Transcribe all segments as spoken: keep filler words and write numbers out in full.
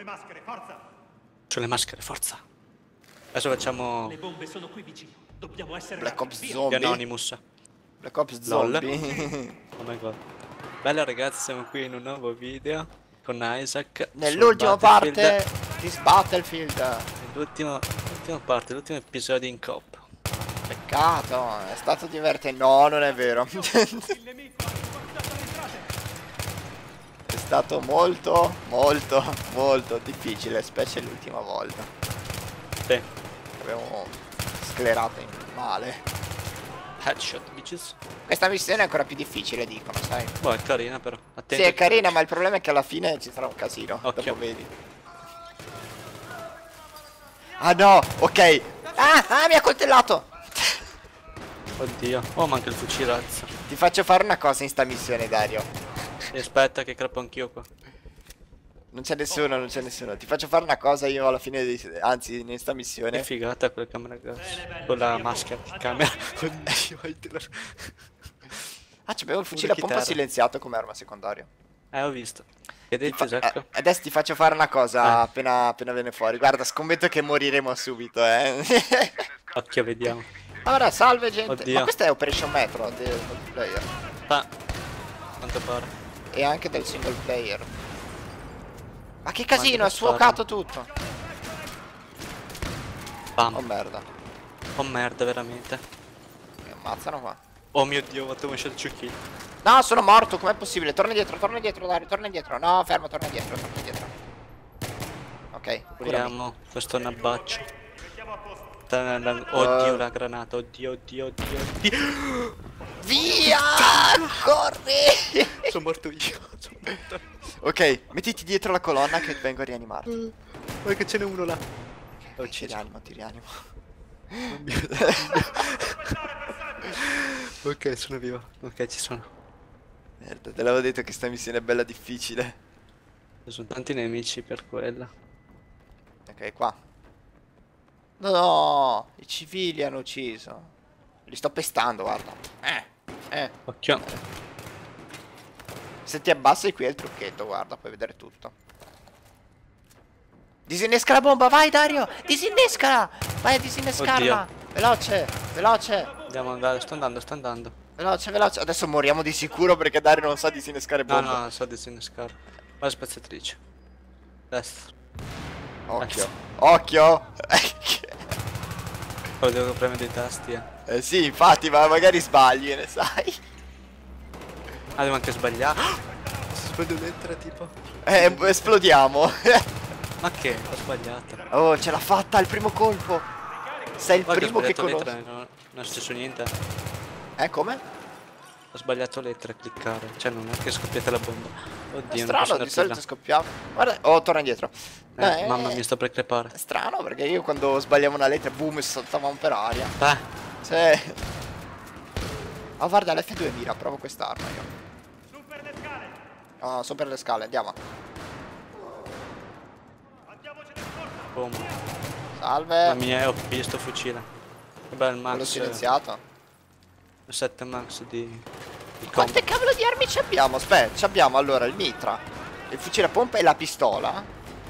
Sulle maschere, forza! Sulle maschere, forza! Adesso facciamo... Le bombe sono qui vicino. Dobbiamo essere Black rapidi, Ops via. Zombie. Di Anonymous. Black Ops Lol. Zombie. Oh my god. Bella ragazzi, siamo qui in un nuovo video con Isaac. Nell'ultima parte di Battlefield. L'ultima parte, l'ultimo episodio in coop. Peccato, è stato divertente. No, non è vero. Il nemico ha rafforzato le entrate. È stato molto, molto, molto difficile, specie l'ultima volta. Sì. Abbiamo sclerato in male. Headshot, bitches. Questa missione è ancora più difficile, dicono, sai? Boh, è carina però. Attenti. Sì, è carina, ma il problema è che alla fine ci sarà un casino. Occhio. Dopo vedi. Ah no, ok. Ah, ah, mi ha coltellato. Oddio. Oh, manca il fucilazzo. Ti faccio fare una cosa in sta missione, Dario. E aspetta che crappo anch'io qua. Non c'è nessuno, non c'è nessuno. Ti faccio fare una cosa io alla fine di... Anzi, in sta È missione. figata quella camera gas. Con la maschera di camera. Oddio, vai te la... Ah, c'avevo il fucile a pompa chitarra. silenziato come arma secondaria. Eh, ho visto. Che Ti detto, fa- Isaac? eh, adesso ti faccio fare una cosa Eh. appena, appena viene fuori. Guarda, scommetto che moriremo subito, eh. Occhio, vediamo. Allora, salve gente. Oddio. Ma questa è Operation Metro del multiplayer. Ah, quanto pare. E anche del single player. Ma che Quanto casino, da è sfuocato tutto. Bam. Oh merda. Oh merda, veramente. Mi ammazzano qua. Oh mio dio, ho fatto un shot kill. No, sono morto, com'è possibile? Torna indietro, torna indietro, Dario, torna indietro. No, fermo, torna indietro, torna indietro. Ok, curami. Vediamo questo nabbaccio. Mettiamo a posto. Ta- Oddio, la granata. Oddio, oddio, oddio, oddio. Via! Corri! Sono morto io. Sono morto. Ok, mettiti dietro la colonna che vengo a rianimarti. Guarda che ce n'è uno là. Oh, ti rianimo, ti rianimo. Ok, sono vivo. Ok, ci sono. Merda, te l'avevo detto che sta missione è bella difficile. Ci sono tanti nemici per quella. Ok, qua. No, i civili hanno ucciso. Li sto pestando, guarda. Eh, eh. Occhio. Se ti abbassi qui è il trucchetto, guarda, puoi vedere tutto. Disinnesca la bomba, vai Dario! Disinnescala! Vai a disinnescarla! Oddio. Veloce, veloce, Andiamo ad andare, sto andando, sto andando. veloce, veloce. Adesso moriamo di sicuro perché Dario non sa disinnescare No, bomba. no, non so disinnescare. Vai spezzatrice. Destra. Occhio, occhio! Poi devo premere dei tasti, eh. Eh sì, infatti, ma magari sbagli, ne sai? Ah, devo anche sbagliare. Se sbaglio lettera, tipo. Eh, esplodiamo. Ma che? Ho sbagliato. Oh, ce l'ha fatta il primo colpo. Sei il Guarda, primo ho che sbagliato conosco. lettere, non, non è successo niente. Eh, come? Ho sbagliato lettere a cliccare. Cioè, non è che è scoppiata la bomba. È Oddio, non strano, posso di andare solito là. scoppiamo. Guarda, oh, torna indietro. Eh, Eh, mamma mia, sto per crepare. È strano perché io quando sbagliavo una lettera, boom, saltavamo per aria. Eh, Sì. Oh, guarda, l'F due mira, provo quest'arma io. Su per le scale. Oh, sono per le scale, andiamo. Andiamocene in corsa. boom. Salve. Mamma mia, ho visto fucile. Che bel L'ho max. silenziato. sette max di... di combo. Quante cavolo di armi ci abbiamo? Aspetta, ci abbiamo allora il mitra, il fucile a pompa e la pistola.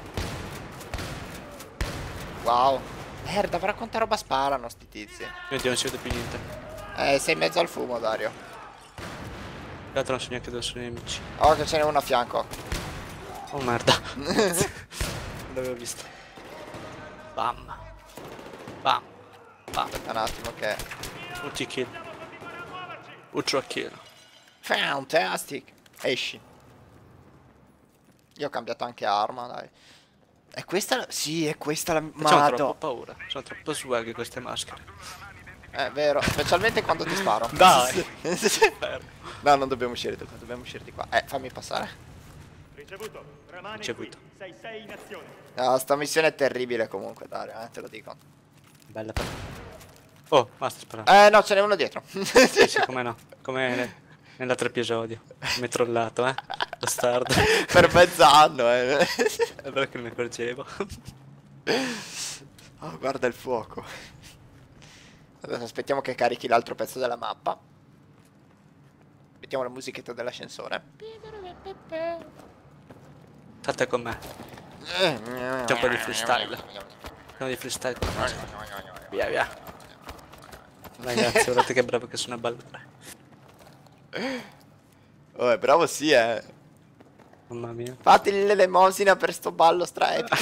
Wow. Merda, però quanta roba sparano sti tizi. Mio dio, non si vede più niente. Eh, sei in mezzo al fumo, Dario. L'altro non so neanche dove sono i nemici. Oh, che ce n'è uno a fianco. Oh merda. Non l'avevo visto. Bam. Bam. Bam. Aspetta un attimo che... Ulti kill. Ultra kill. Fantastic. Esci. Io ho cambiato anche arma, dai. È questa la... Sì, è questa la... Facciamo troppo Mado. paura. Sono troppo swag queste maschere. È vero, specialmente quando ti sparo. Dai. No, non dobbiamo uscire di qua, dobbiamo uscire di qua. Eh, fammi passare. Ricevuto. Rimani Ricevuto. qui. sei sei in azione. No, sta missione è terribile comunque, Dario, eh, te lo dico. Bella per... Oh, basta sparare. Eh, no, ce n'è uno dietro. Sì, sì, come no. Come ne- nell'altro episodio. Mi hai trollato, eh. Bastardo. Per mezz'anno, eh. È vero che non mi accorgevo. Oh, guarda il fuoco. Adesso aspettiamo che carichi l'altro pezzo della mappa. Mettiamo la musichetta dell'ascensore. State con me. C'è un po' di freestyle. Andiamo di freestyle con la Via, via. Ragazzi, guardate che bravo che sono a ballare. Oh, è bravo sì, eh. Mamma mia. Fate l'elemosina per sto ballo straepico.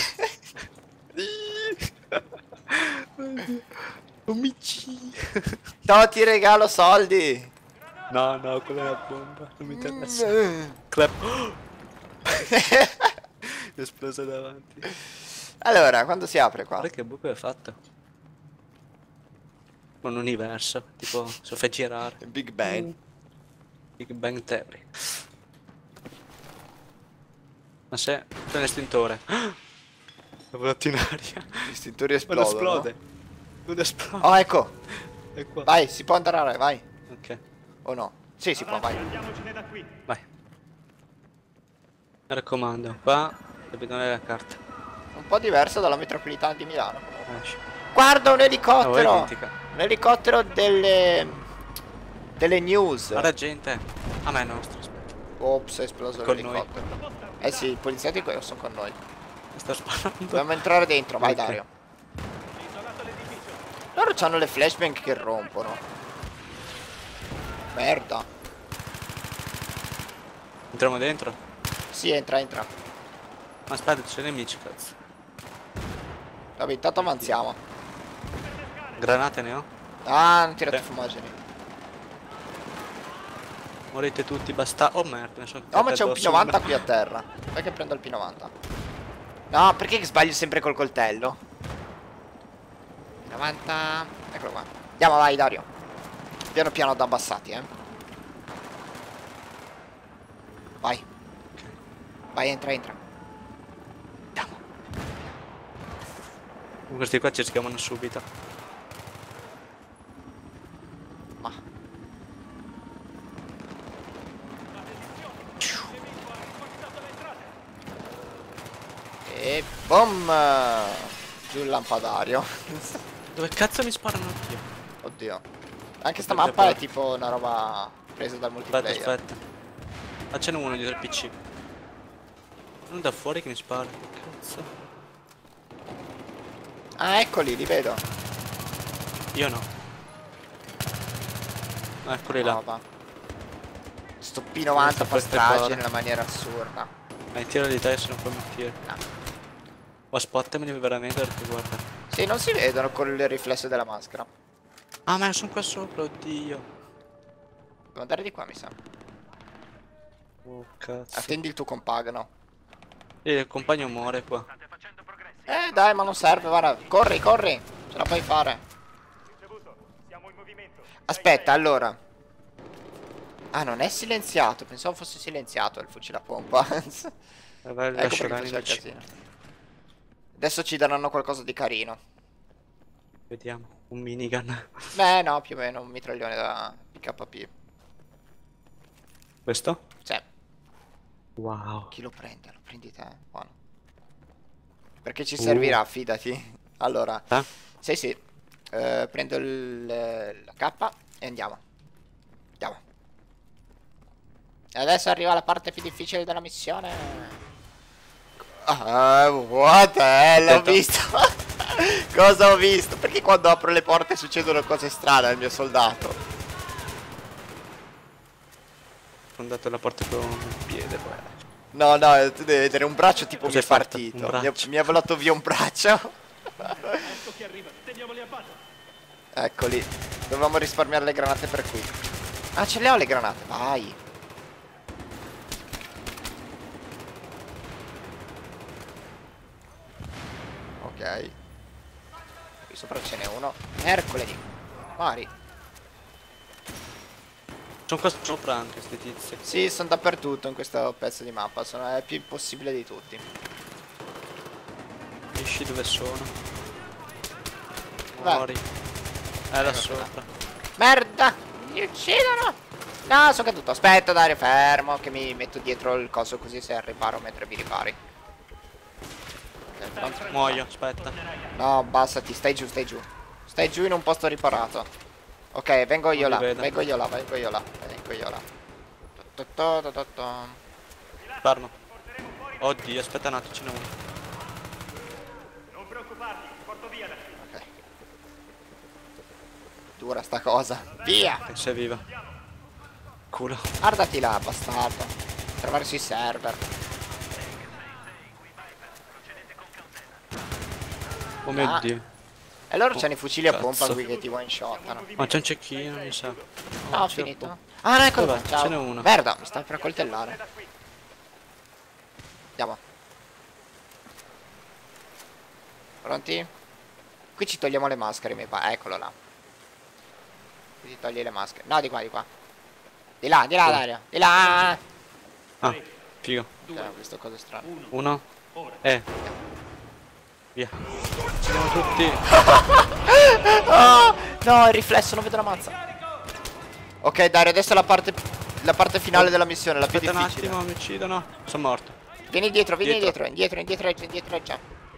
Omici. No, ti regalo soldi. No, no, quella è una bomba. Non mi interessa. Clap. È esplosa davanti. Allora, quando si apre qua? Guarda che buco è fatto. Un universo. Tipo, se lo fai girare. Big Bang. Big Bang Theory. Ma se... c'è un estintore. L'ho volato in aria. Gli estintori Quello esplodono. esplode. Quello esplode. Oh, ecco. È qua. Vai, si può andare, vai. Ok, O no? Sì, si può, Avanti, vai. andiamocene da qui. vai. Mi raccomando, qua devi dare la carta. Un po' diverso dalla metropolitana di Milano. Esci. Guarda un Oh, è elicottero. identica. Un elicottero delle... delle news. Guarda gente. A me è nostro, aspetta. Ops, è esploso Con l'elicottero. Eh sì, i poliziotti qua sono con noi. Mi sta sparando. Dobbiamo entrare dentro, vai Ok. Dario. Loro hanno le flashbang che rompono. Merda. Entriamo dentro? Sì, entra, entra. Ma aspetta, c'è nemici, cazzo. Vabbè, intanto avanziamo. Granate ne ho? Ah, hanno tirato Sì. fumogeni. Morite tutti, basta. Oh merda, ne sono No, ma c'è un P addosso novanta una. qui a terra. Vai che prendo il P novanta. No, perché sbaglio sempre col coltello? P novanta. Eccolo qua. Andiamo, vai Dario. Piano piano ad abbassati, eh. Vai. Vai, entra, entra. Andiamo. Questi qua ci schiamano subito. Ma. E boom. Giù il lampadario. Dove cazzo mi sparano io? Oddio. Anche sta Dove mappa è poi? tipo una roba presa dal Aspetta, multiplayer. aspetta. Ma ce n'è uno dietro il P C. Non da fuori che mi spara. Cazzo. Ah, eccoli, li vedo. Io no. Ah, eccoli là. No, va. Sto P novanta fa Queste strage porte. in una maniera assurda. Dai, tira di te se non puoi mentire. No. O spottameli veramente perché guarda. Sì, non si vedono con il riflesso della maschera. Ah, ma sono qua sopra, oddio. Devo andare di qua, mi sa. Oh, cazzo. Attendi il tuo compagno. E il compagno muore qua. Eh, dai, ma non serve, guarda. Corri, corri. Ce la puoi fare. Ricevuto, siamo in movimento. Aspetta, allora. Ah, non è silenziato. Pensavo fosse silenziato il fucile a pompa. Eh, vai, Ecco lascio perché faceva l'animici. casino. Adesso ci daranno qualcosa di carino. Vediamo. Un minigun. Beh, no, più o meno un mitraglione da P K P. Questo? Cioè, Wow. chi lo prende? Lo prendi te, buono. Perché ci Uh. servirà, fidati. Allora, Eh? sì, sì. Eh, prendo il, la K e andiamo. Andiamo. E adesso arriva la parte più difficile della missione. Ah, what? Eh, l'ho Aspetta. visto. Cosa ho visto? Perché quando apro le porte succedono cose strane al mio soldato? Ho andato alla porta con il piede poi. No, no, tu devi vedere un braccio tipo mi Cos'hai è fatto? partito. Un Mi ha, braccio? mi ha volato via un braccio. Ecco chi arriva, teniamoli a bada. Eccoli. Dovevamo risparmiare le granate per qui. Ah, ce le ho le granate, vai. Ok. Qui sopra ce n'è uno. Mercoledì. Mari. Sono qua sopra anche sti tizi. Sì, sono dappertutto in questo pezzo di mappa. Sono è più impossibile di tutti. Esci dove sono. Vai. Muori. Eh, là Ecco sopra. Merda! Mi uccidono! No, sono caduto. Aspetta, Dario, fermo. Che mi metto dietro il coso così sei al riparo mentre vi ripari. Ok, pronto? Muoio, aspetta. No, abbassati, stai giù, stai giù. Stai giù in un posto riparato. Ok, vengo io Non là, li vedo. vengo io là, vengo io là, vengo io là. To, to, to, to, to. Fermo. Oddio, aspetta un attimo, ce n'è uno. preoccuparti, ti porto via da qui. Ok. Dura sta cosa. Via! Che sei viva. Culo. Guardati là, bastardo. Trovare sui server. Oh mio Ah. dio. E loro c'hanno i fucili a pompa Cazzo. qui che ti one shottano. Ma c'è un cecchino, mi sa. No, ho finito. Ah, no, ecco qua. Dov'è? Ciao. Ce n'è uno. Merda, mi sta per coltellare. Andiamo. Pronti? Qui ci togliamo le maschere, mi pare. Eccolo là. Qui ti togli le maschere. No, di qua, di qua. Di là, di là, Dario. Di là. Ah, figo. Eh, questo cosa strano. Uno. Eh. Via. Ci siamo tutti. Oh, no, il riflesso, non vedo la mazza. Ok, Dario, adesso è la parte, la parte finale della missione, la più Aspetta un difficile. attimo, mi uccidono. Sono morto. Vieni dietro, vieni Dietro. dietro, indietro, indietro, indietro, già.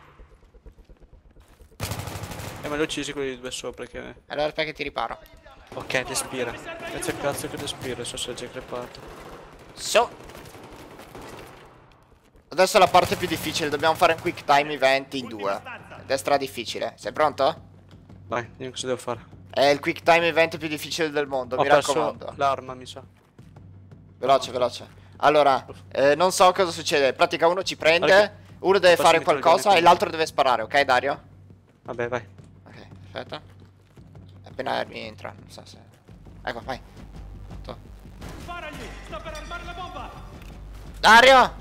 E me li ho uccisi quelli di due sopra che... Allora aspetta che ti riparo. Ok, respira. Grazie al cazzo che respira, so se è già crepato. So. Adesso è la parte più difficile, dobbiamo fare un quick time event in due. Ed è stra difficile. Sei pronto? Vai, dimmi cosa devo fare. È il quick time event più difficile del mondo, Ho mi perso raccomando. l'arma, mi sa. Veloce, veloce. Allora, eh, non so cosa succede. In pratica uno ci prende, Guarda che- uno deve Posso fare mettere il qualcosa granito? e l'altro deve sparare, ok Dario? Vabbè, vai. Ok, aspetta. Appena mi entra, non so se... Ecco, vai. Pronto? Sparagli! Sta per armare la bomba! Dario!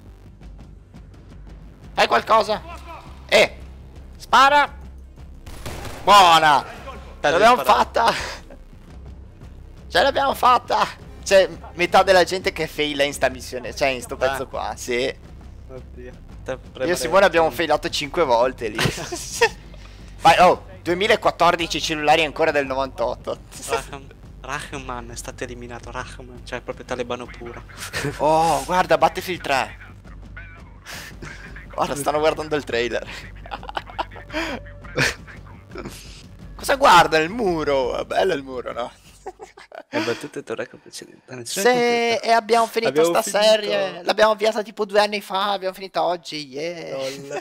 Fai qualcosa? Eh! Spara! Buona! Ce l'abbiamo fatta! Ce l'abbiamo fatta! C'è metà della gente che faila in sta missione, cioè in sto pezzo Ah. qua, sì. Oddio. Io e Simone abbiamo failato cinque volte lì. Vai, oh, duemilaquattordici cellulari ancora del novantotto. Rahman, Rahman è stato eliminato, Rahman, cioè proprio talebano puro. Oh, guarda, Battlefield tre. Guarda, stanno guardando il trailer. Cosa guarda il muro? È bello il muro, no? E battute il tuo record precedente. Sì, e abbiamo finito Abbiamo sta finito. serie. L'abbiamo avviata tipo due anni fa, abbiamo finita oggi, yeah.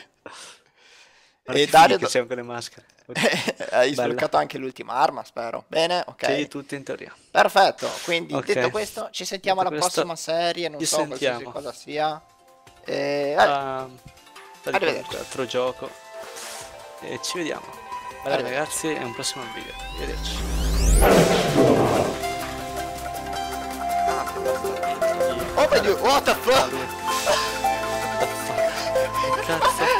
E E Dario che siamo con le maschere. hai Bella. sbloccato anche l'ultima arma, spero. Bene, ok. Sì, tutti in teoria. Perfetto, quindi Ok. detto questo ci sentiamo Detto alla questo, prossima serie, non ci so qualsiasi sentiamo. cosa sia. E... vabbè, Ah, per Arrivederci. altro gioco. E ci vediamo. Bella Arrivederci. ragazzi, e un prossimo video. Arrivederci. oh my god, what the fuck? Cazzo.